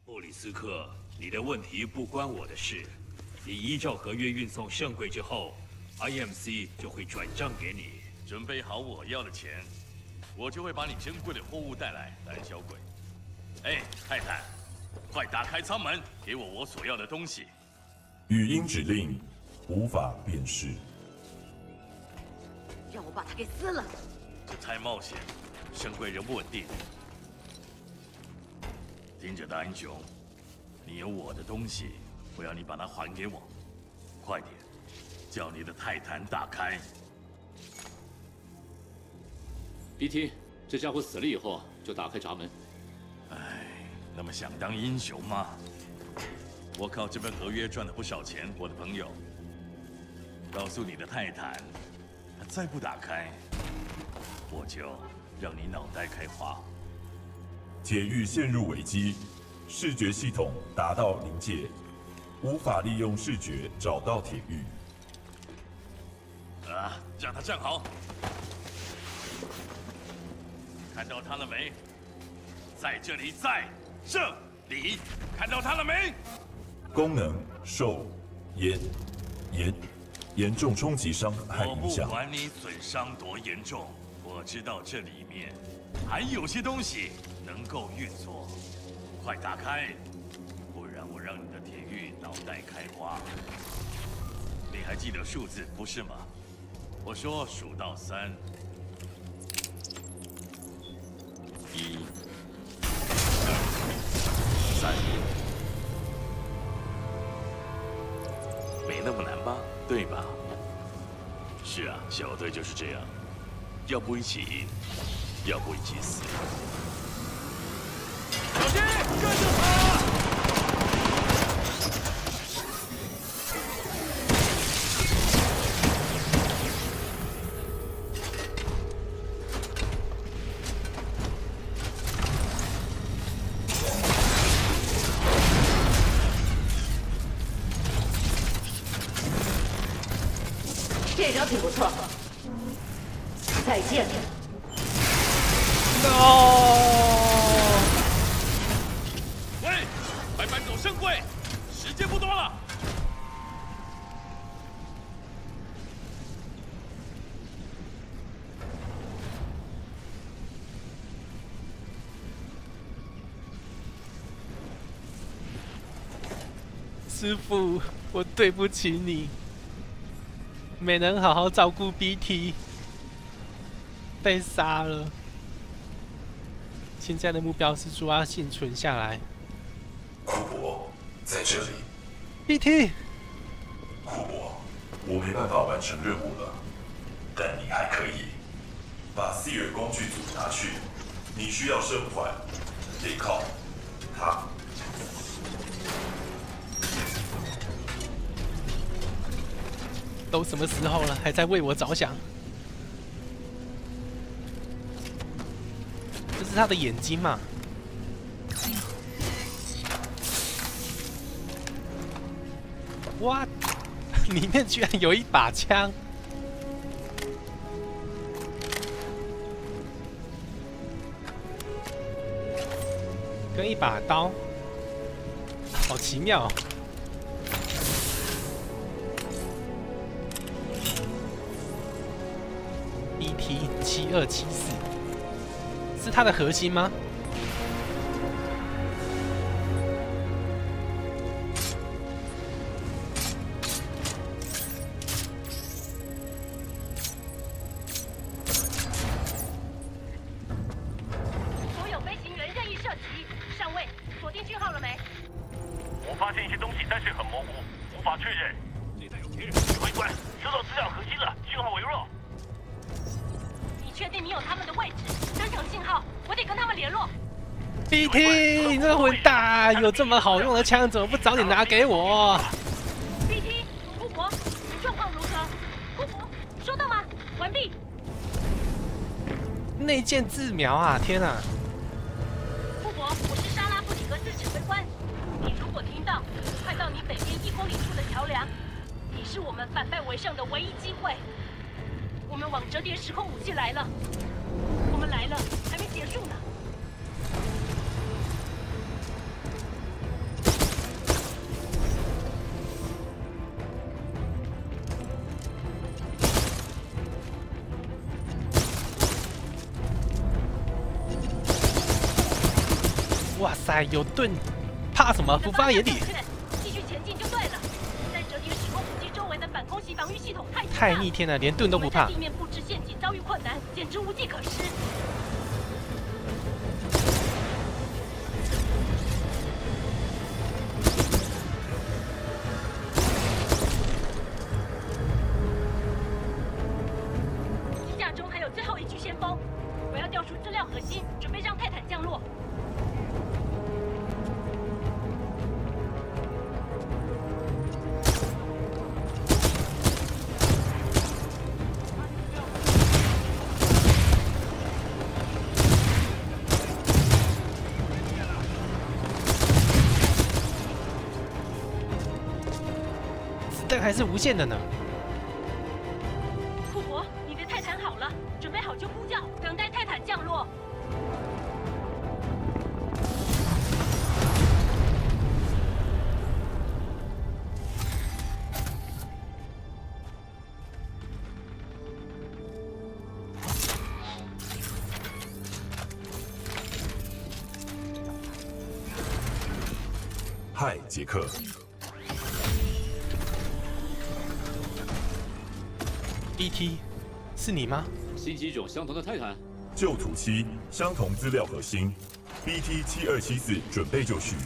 布里斯克，你的问题不关我的事。你依照合约运送圣柜之后 ，IMC 就会转账给你。 准备好我要的钱，我就会把你珍贵的货物带来，胆小鬼。哎，泰坦，快打开舱门，给我所要的东西。 语音指令无法辨识。 让我把它给撕了。 这太冒险，圣柜仍不稳定。听着，大英雄，你有我的东西，我要你把它还给我。快点，叫你的泰坦打开。 BT， 这家伙死了以后就打开闸门。 哎，那么想当英雄吗？我靠这份合约赚了不少钱，我的朋友。告诉你的泰坦，他再不打开，我就让你脑袋开花。 铁狱陷入危机，视觉系统达到临界，无法利用视觉找到铁狱。 让他站好。看到他了没？在这里，在这里，看到他了没？ 功能受严重冲击伤害我不影响。 管你损伤多严重，我知道这里面还有些东西能够运作。快打开，不然我让你的铁狱脑袋开花。你还记得数字不是吗？我说数到3。1、2、3，没那么难吧？对吧？是啊，小队就是这样，要不一起赢，要不一起死。小心，跟着他！ 这招挺不错。再见。 喂，快搬走圣柜，时间不多了。 师傅，我对不起你，没能好好照顾 BT， 被杀了。现在的目标是说要幸存下来。 库珀在这里。 BT， 库珀，我没办法完成任务了，但你还可以把 Seer 工具组拿去。你需要生还，得靠他。 都什么时候了，还在为我着想？这是他的眼睛嘛？哇，里面居然有一把枪！跟一把刀，好奇妙哦。ET7274是它的核心吗？ 所有飞行员任意射击。上尉，锁定讯号了没？ 我发现一些东西，但是很模糊，无法确认。 这带有敌人。 指挥官，收到资料核心了，讯号微弱。 你确定你有他们的位置？增强信号，我得跟他们联络。 BT， 你这个混蛋，有这么好用的枪，怎么不早点拿给我 BT， 库珀，状况如何？库珀，收到吗？完毕。 内建自瞄啊！天啊！ 库珀，我是莎拉布里格斯指挥官。你如果听到，快到你北边1公里处的桥梁，你是我们反败为胜的唯一机会。我们往折叠时空武器来了，我们来了，还没结束呢。 哇塞，有盾，怕什么？不放眼里。 继续前进就对了。在折叠时空武器周围的反空袭防御系统太逆天了，连盾都不怕。 地面布置陷阱遭遇困难，简直无计可施。机架中还有最后一具先锋，我要调出资料核心，准备让泰坦降落。 但还是无限的呢。 库珀，你的泰坦好了，准备好就呼叫，等待泰坦降落。 嗨，杰克。 BT， 是你吗？ 新机种相同的泰坦， 旧土期相同资料核心 ，BT7274准备就绪。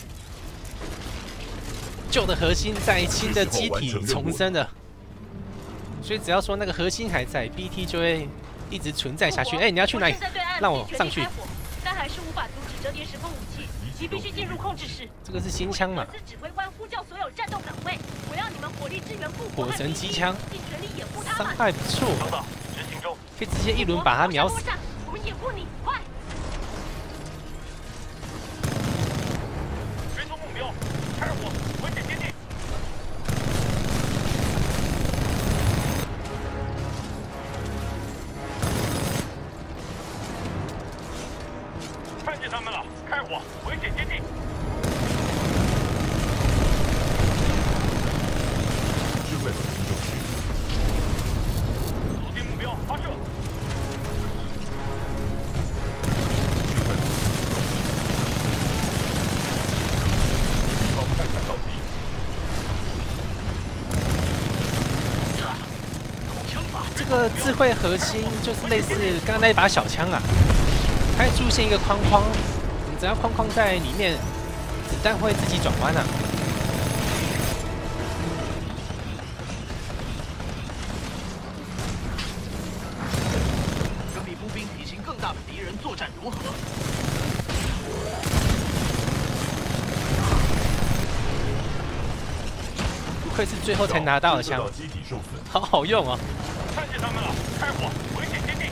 旧的核心在新的机体重生了，所以只要说那个核心还在 ，BT 就会一直存在下去。哎，你要去哪里？让我上去。 但还是无法阻止折叠时空武器，你必须进入控制室。 这个是新枪嘛？ 指挥官呼叫所有战斗岗位，我要你们火力支援库珀。 火神机枪， 尽全力掩护他们。 伤害不错， 收到，执行中。 可以直接一轮把他秒死。 我们掩护你，快！ 追踪目标，开火，危险接近。看见他们了，开火，危险接近。 智慧核心中序。 锁定目标，发射。 敌方泰坦到底。 这个智慧核心就是类似刚刚那一把小枪啊，它会出现一个框框，你只要框框在里面，子弹会自己转弯啊。 跟比步兵体型更大的敌人作战如何？ 不愧是最后才拿到的枪， 机体受损。 好好用哦。 看见他们了，开火，危险接近。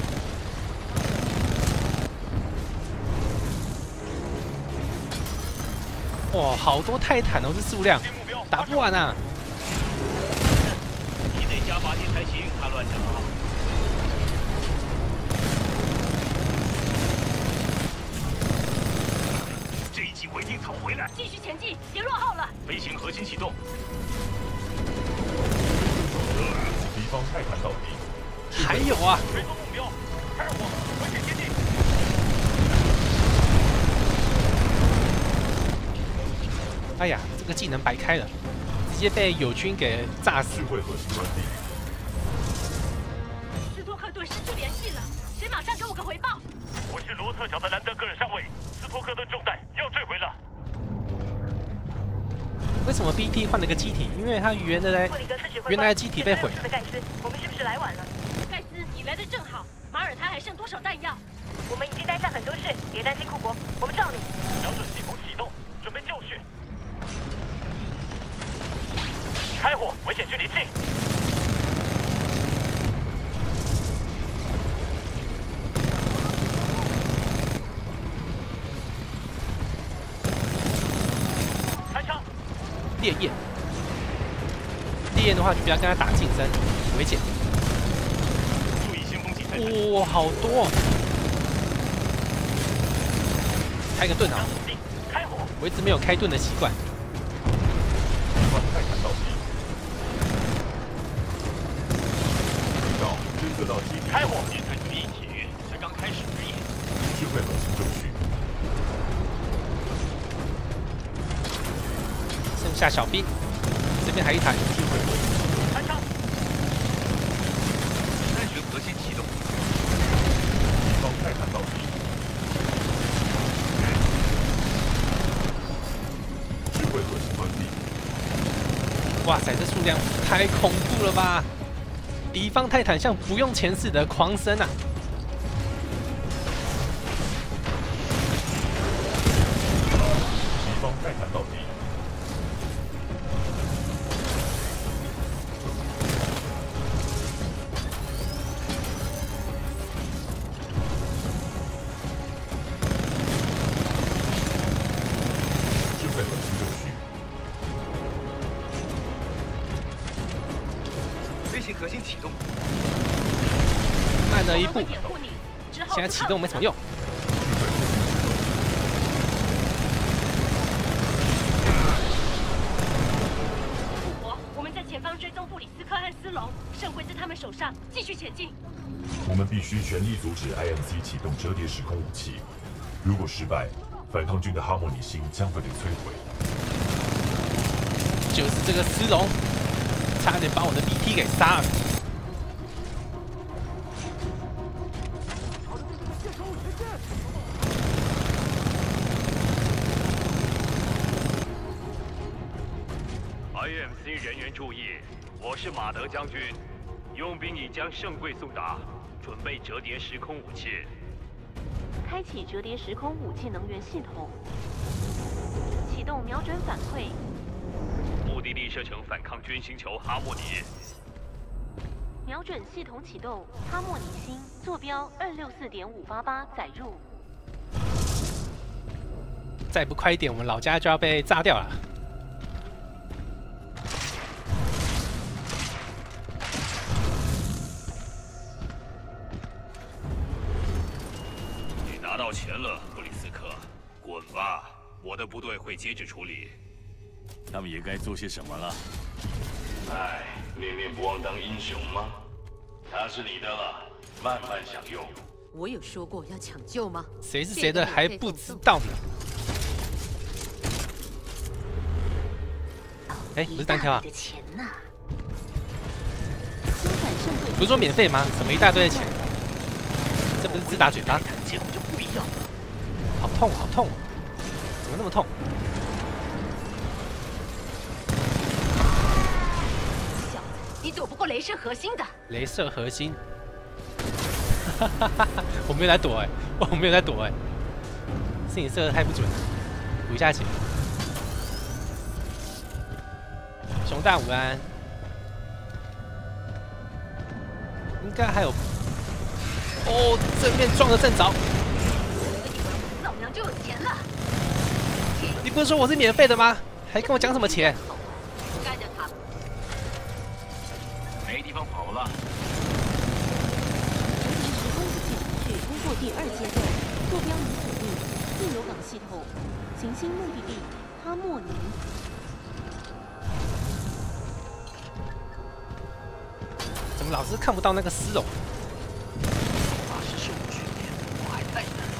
哇，好多泰坦哦，这数量打不完啊！ 你得加把劲才行，他乱讲啊！这一击我一定讨回来。 继续前进，别落后了。 飞行核心启动。 敌方泰坦到底。 还有啊！ 追踪目标，开火，危险接近。 哎呀，这个技能白开了，直接被友军给炸死智。慧核心关闭。 斯托克顿失去联系了，谁马上给我个回报？ 我是罗特角的兰德格尔上尉，斯托克顿中弹要坠毁了。 为什么 BT 换了个机体？因为它原来的机体被毁了。 盖斯，我们是不是来晚了？盖斯，你来的正好。马耳他还剩多少弹药？我们已经待下很多事，别担心库珀，我们罩你。 瞄准系统启动，准备就绪。开火，危险距离近。开枪。 烈焰，烈焰的话就不要跟他打近身，危险。 注意先锋警察。 哇，好多！开个盾啊！ 开火！ 我一直没有开盾的习惯。 敌方泰坦到底。预告，侦测到机体。 开火！别看第一铁跃，才刚开始而已。 智慧核心中序。 下小兵，这边还一台。 开枪！3巡核心启动。 敌方泰坦倒地。智慧核心关闭。 哇塞，这数量太恐怖了吧！敌方泰坦像不用钱似的狂升啊！ 敌方泰坦倒地。智慧核心就绪。 微型核心启动。 慢了一步， 掩护你，之后现在启动没什么用。 复活，我们在前方追踪布里斯科和斯隆，圣会在他们手上，继续前进。 我们必须全力阻止 IMC 启动折叠时空武器。如果失败，反抗军的哈莫尼星将会被摧毁。 就是这个斯隆，差点把我的 BT 给杀了。 IMC 人员注意，我是马德将军，佣兵已将圣柜送达，准备折叠时空武器。 开启折叠时空武器能源系统，启动瞄准反馈。 目的地设成反抗军星球哈莫尼。 瞄准系统启动，哈莫尼星，坐标264.588，载入。 再不快一点，我们老家就要被炸掉了。 你拿到钱了，布里斯克，滚吧！我的部队会接着处理。 他们也该做些什么了。 哎，念念不忘当英雄吗？它是你的了，慢慢享用。 我有说过要抢救吗？ 谁是谁的还不知道呢？哎，不是单挑啊？不是说免费吗？怎么一大堆的钱？这不是自打嘴巴？ 结果就不一样。 好痛，好痛！怎么那么痛？ 小子，你躲不过镭射核心的。 镭射核心，我没有在躲哎，我没有在躲哎，是你射的太不准了，补一下血。熊大午安，应该还有哦，正面撞得正着。 老娘就有钱了。 你不是说我是免费的吗？还跟我讲什么钱？ 干掉他！ 没地方跑了。 时空武器程序通过第2阶段，坐标已锁定，自由港系统，行星目的地哈莫尼。 怎么老是看不到那个丝绒？ 发誓是我去年，我还在呢。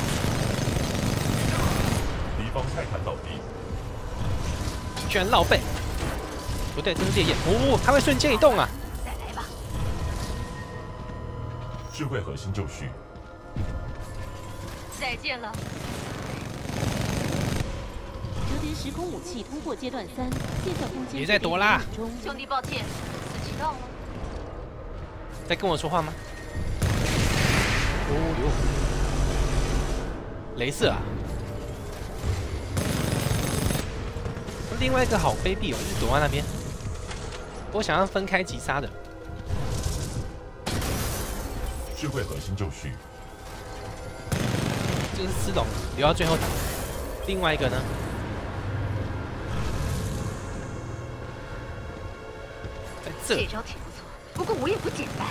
敌方泰坦倒地。 居然绕背！不对，这是烈焰哦，它会瞬间移动啊！ 再来吧。 智慧核心就绪。 再见了。 折叠时空武器通过阶段3，建造空间。 别再躲啦！ 兄弟，抱歉，此期到了。 在跟我说话吗？哦哟，镭射啊！另外一个好卑鄙哦，就是躲在那边。我想要分开击杀的。 智慧核心就绪。 这个是丝绒，留到最后打。另外一个呢？在这。 这招挺不错，不过我也不简单。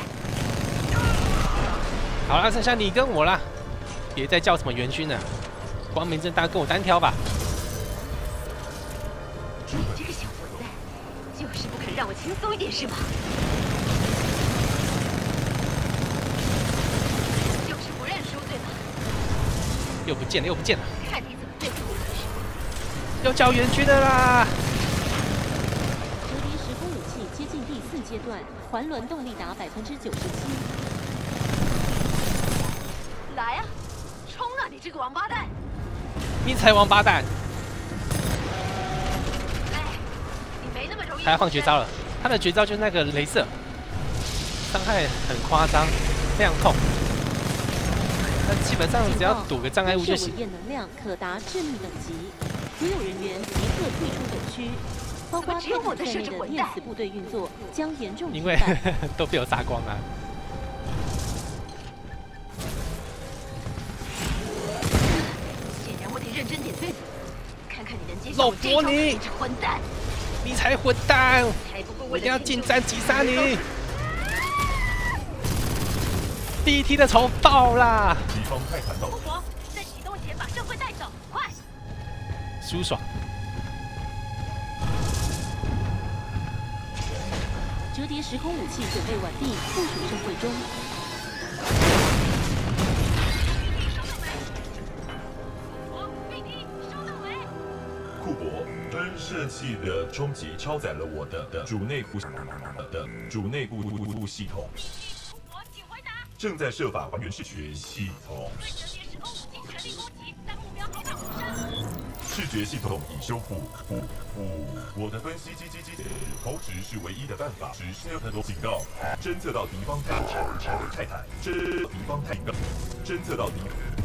好了，剩下你跟我啦，别再叫什么援军了，光明正大跟我单挑吧。 你这个小混蛋，就是不肯让我轻松一点是吧？就是不认输对吧？ 又不见了，又不见了， 看你怎么对付我！ 又叫援军的啦！ 阶段，环轮动力达97%。 来啊，冲啊！你这个王八蛋！ 你才王八蛋！ 哎，你没那么容易。 他要放绝招了，他的绝招就是那个雷射，伤害很夸张，非常痛。那基本上只要躲个障碍物就行。 射尾焰能量可达致命等级，所有人员即刻退出本区。 包括泰坦在内的电磁部队运作将严重因为都被我杀光了。 显然我得认真点对付，看看你能接老伯你混蛋！ 你才混蛋！ 我一定要近战击杀你！第一梯的仇爆啦！ 敌方泰坦到。 巫婆，在启动前把圣会带走，快！ 舒爽。 折叠时空武器准备完毕，部署盛会中。 库珀，喷射器的冲击超载了我的主内部系统，正在设法还原视觉系统。视觉系统已修复。我的分析机投掷是唯一的办法。只是很多警告，侦测到敌方泰坦，侦测到敌。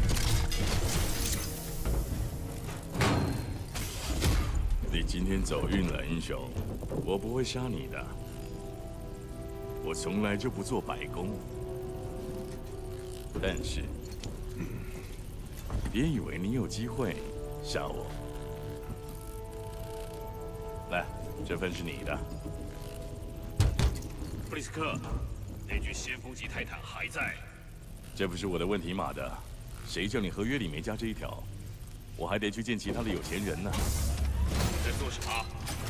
你今天走运了，英雄，我不会杀你的。我从来就不做白工，但是，别以为你有机会杀我。 来，这份是你的。 布里斯克，那具先锋级泰坦还在。 这不是我的问题，马德。谁叫你合约里没加这一条？我还得去见其他的有钱人呢。 在做什么？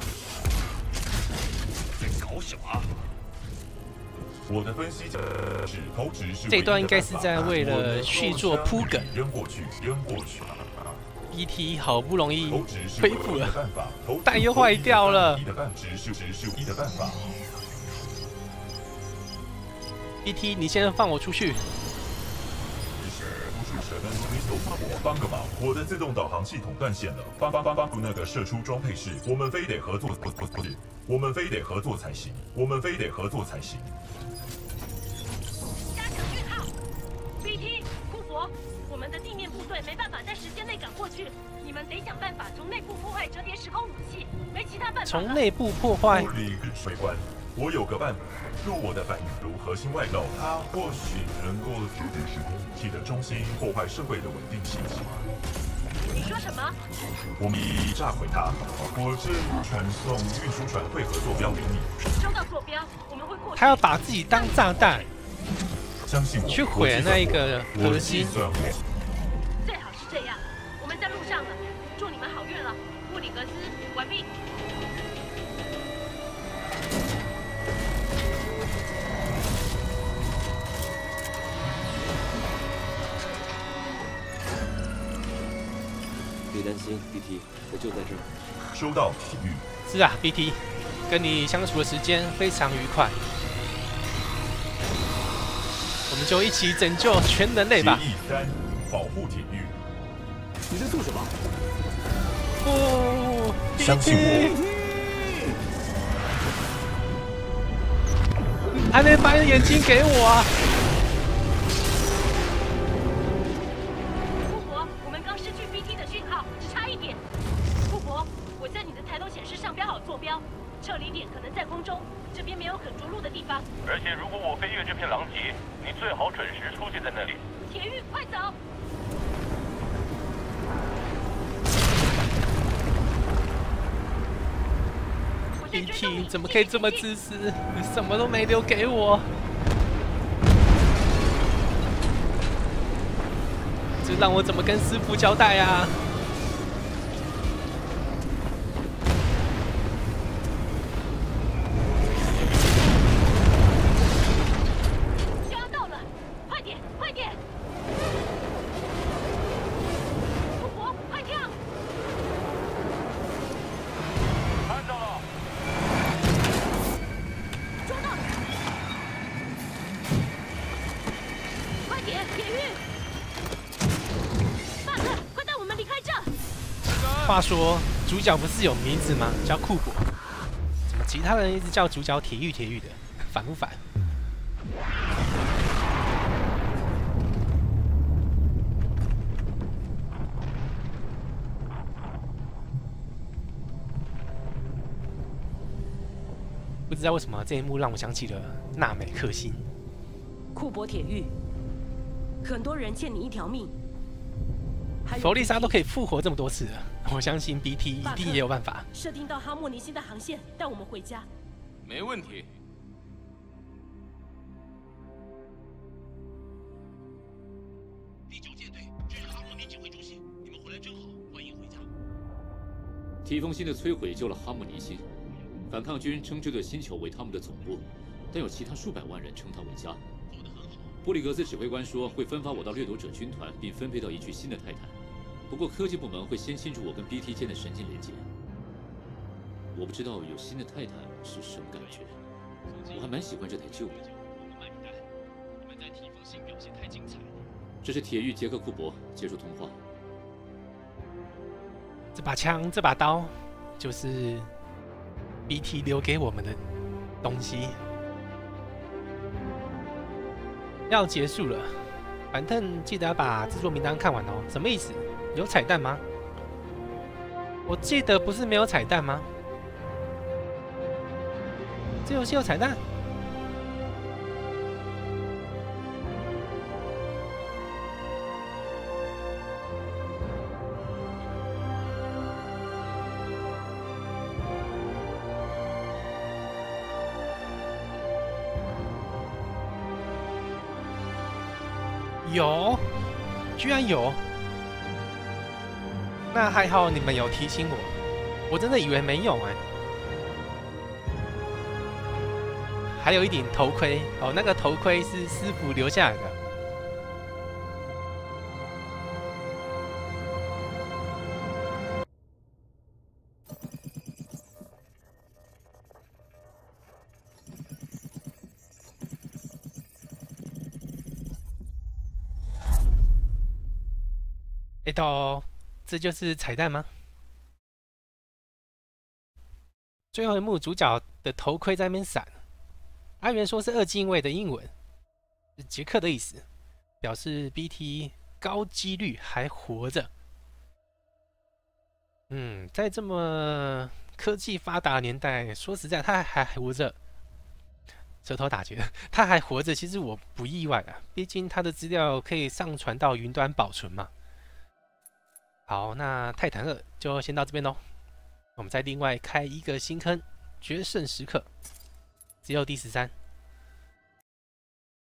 在搞什么？ 我的分析是投掷是。 这段应该是在为了续作铺梗。 扔过去。 BT 好不容易恢复了，弹又坏掉了。BT， 你先放我出去。 帮个忙，我的自动导航系统断线了。帮那个射出装配室，我们非得合作才行。 加强讯号 ，BT， 库珀。 我们的地面部队没办法在时间内赶过去，你们得想办法从内部破坏折叠时空武器，没其他办法。 从内部破坏。 水官，我有个办法，入我的反应炉核心外露，它或许能够折叠时空武器的中心，破坏圣柜的稳定性。 你说什么？ 我们已炸毁它，我正传送运输船会合坐标给你。 收到坐标，我们会过去。 他要把自己当炸弹。 相信我， 去毁那一个核心。 最好是这样，我们在路上了，祝你们好运了。布里格斯，完毕。 别担心 ，BT， 我就在这儿。 收到，体育。 是啊 ，BT， 跟你相处的时间非常愉快。 我们就一起拯救全人类吧！ 协议3，保护体育。 你在做什么？ 哦， 相信我。 还没把眼睛给我啊！ 库珀，我们刚失去 BT 的讯号，只差一点。库珀，我在你的抬头显示上标好坐标，撤离点可能在空中，这边没有可着陆的地方。 而且如果我飞越这片狼藉，你最好准时出现在那里。 铁玉，快走！ BT 怎么可以这么自私？你什么都没留给我，这让我怎么跟师傅交代啊？ 就要到了，快点，快点！富婆，快跳！ 看到了， 抓到！ 话说，主角不是有名字吗？叫库珀。怎么其他人一直叫主角铁玉的？烦不烦？不知道为什么这一幕让我想起了纳美克星。 库珀铁玉，很多人欠你一条命。 弗利莎都可以复活这么多次了，我相信 BT 一定也有办法。 设定到哈莫尼星的航线，带我们回家。 没问题。 第9舰队，这是哈莫尼指挥中心，你们回来正好，欢迎回家。 提风星的摧毁救了哈姆尼星，反抗军称这个星球为他们的总部，但有其他数百万人称它为家。 做得很好。 布里格斯指挥官说会分发我到掠夺者军团，并分配到一具新的泰坦。不过科技部门会先清楚我跟 BT 间的神经连接。我不知道有新的泰坦是什么感觉，我还蛮喜欢这台旧的。 你们在提风星表现太精彩了。 这是铁玉杰克库珀接受通话。 这把枪，这把刀，就是 BT 留给我们的东西。要结束了，反正记得要把制作名单看完哦。什么意思？有彩蛋吗？我记得不是没有彩蛋吗？这游戏有彩蛋？有，居然有！那还好你们有提醒我，我真的以为没有哎。还有一顶头盔哦，那个头盔是师傅留下来的。这就是彩蛋吗？最后一幕，主角的头盔在那边闪。阿元说是2进位的英文，是杰克的意思，表示 BT 高几率还活着。在这么科技发达的年代，说实在，他还活着。舌头打结，他还活着，其实我不意外啊，毕竟他的资料可以上传到云端保存嘛。好，那泰坦2就先到这边喽。我们再另外开一个新坑，决胜时刻，只有第13。